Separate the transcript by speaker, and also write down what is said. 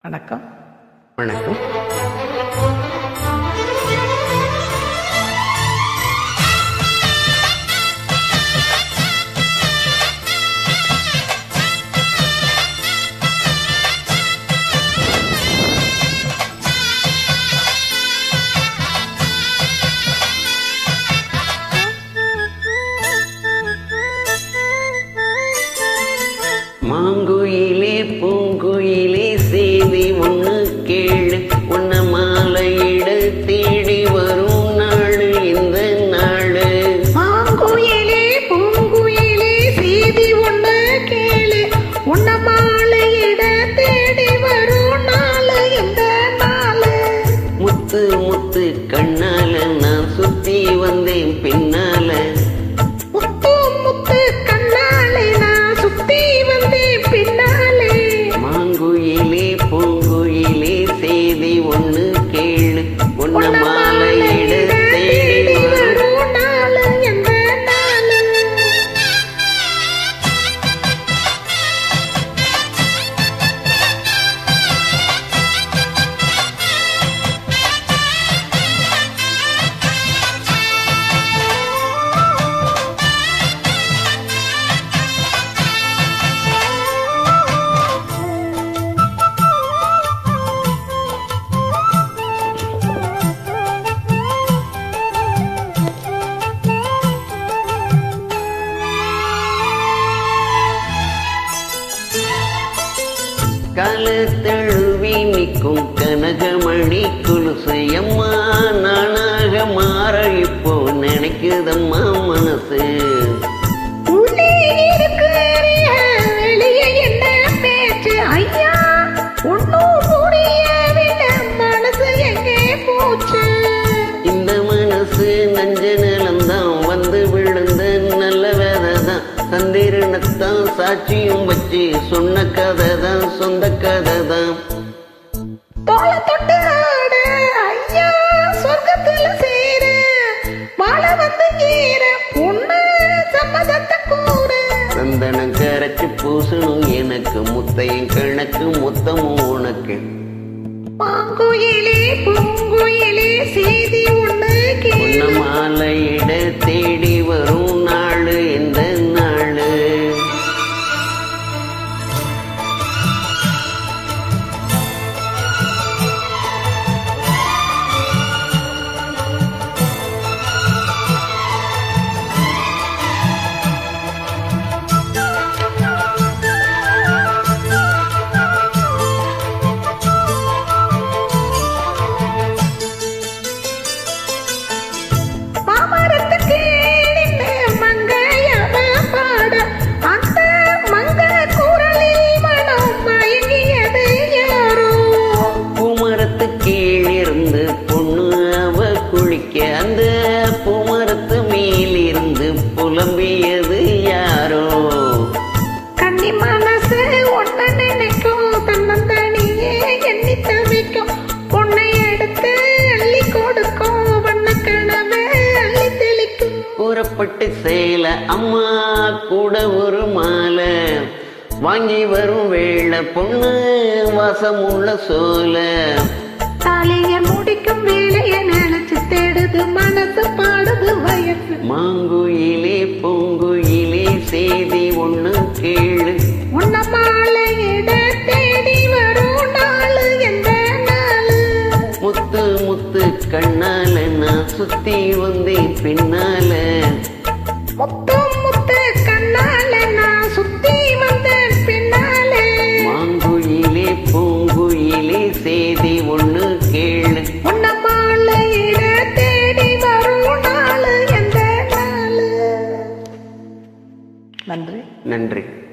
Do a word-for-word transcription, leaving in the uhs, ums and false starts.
Speaker 1: வணக்கம்.
Speaker 2: வணக்கம். மாங்குயிலே பூங்குயிலே செய்தி ஒன்று கேளு, உன்ன மாலையிட தேடி வரும் நாடு இந்த நாடு.
Speaker 1: மாங்குயிலே பூங்குயிலே செய்தி ஒன்று கேளு, உன்ன மாலையிட தேடி வரும் நாடு இந்த நாடு.
Speaker 2: முத்து முத்து கண்ணால நான் சுத்தி வந்தேன் பின்னால.
Speaker 1: முத்து முத்து கண்ணாலே நான் சுத்தி வந்தேன் பின்னாலே.
Speaker 2: மாங்குயிலே பூங்குயிலே செய்தி ஒன்று கேளு, உன்ன மாலையிட தேடி வரும்
Speaker 1: நாடு இந்த நாடு.
Speaker 2: காலத்தழுவி நிற்கும் கனகமணி குலுசு அம்மா, நானாக மாற இப்போ நினைக்குதம்மா மனசு.
Speaker 1: உள்ளே இருக்கிற வெளியே என்ன பேச்சு ஐயா, ஒன்னும் புரியவில்லை, மனசு எங்கே போச்சு.
Speaker 2: இந்த மனசு நஞ்ச நிலம்தான் வந்து விழுந்த நல்ல வேதைதான், சந்திரனத்தான் சாட்சியும் வச்சு சொன்ன கதை தான் சொந்த கதை தான்.
Speaker 1: தோள தொட்டு ஆட ஐயா, சொர்க்கத்துல சேர வாழ வந்து ஏற பொண்ணு சம்மதத்தை கூற.
Speaker 2: சந்தனம் கரைச்சு பூசணும் எனக்கு, முத்தையும் கணக்கு மொத்தமும் உனக்கு.
Speaker 1: மாங்குயிலே பூங்குயிலே செய்தி ஒண்ணு கேளு,
Speaker 2: உன்ன மாலையிட தேடி வரும் நாடு இந்த நாடு. அந்த பூமரத்து மேலிருந்து புலம்பியது யாரோ.
Speaker 1: கண்ணி மனசு ஒன்ன நினைக்கும், தன்னந்தனியே எண்ணி தவிக்கும், பொண்ணை எடுத்து அள்ளி கொடுக்கும், வண்ண கனவே அள்ளி தெளிக்கும்.
Speaker 2: கூறப்பட்டு சேல அம்மா கூட ஒரு மாலை வாங்கி வரும் வேளை, பொண்ணு வாசமுள்ள சோல.
Speaker 1: தாலிய முடிக்கும் வேலைய நினைச்சு தேடுது மனசு, பாடுது வயசு.
Speaker 2: மாங்குயிலே பூங்குயிலே செய்தி ஒண்ணு கேளு,
Speaker 1: உன்ன மாலையிட தேடி வரும் நாளு எந்த நாளு.
Speaker 2: முத்து முத்து கண்ணால நான் சுத்தி வந்தேன் பின்னால.
Speaker 1: முத்து முத்து கண்ணால நான் சுத்தி வந்தேன் பின்னாலே.
Speaker 2: மாங்குயிலே பூங்குயிலே செய்தி ஒண்ணு கேளு,
Speaker 1: உன்ன மாலையிட தேடி வரும் நாளு எந்த நாளு. நன்றி.
Speaker 2: நன்றி.